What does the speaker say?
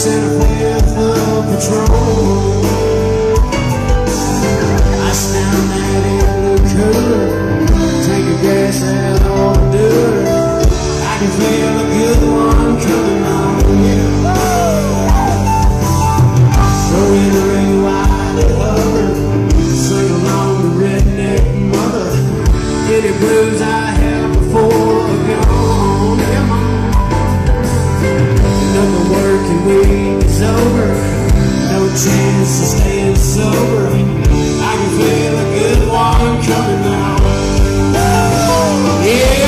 sent a fifth of patrol. Ice down that in the cooler, tank of gas out on the dirt. I can feel a good one coming on, yeah. Throw in a ring wide and hover, sing along the redneck mother. Any blues I have before are gone, come on. Another working week is over, no chance of staying sober. I can feel a good one coming on, yeah.